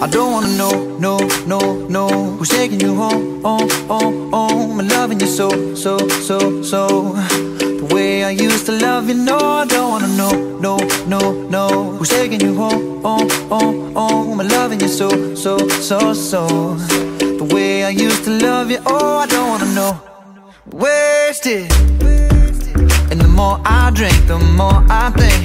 I don't wanna know, no, no, no, who's taking you home, oh, oh, oh. I'm loving you so, so, so, so, the way I used to love you. No, I don't wanna know, no, no, no, who's taking you home, oh, oh, oh. I'm loving you so, so, so, so, the way I used to love you. Oh, I don't wanna know. Wasted. And the more I drink, the more I think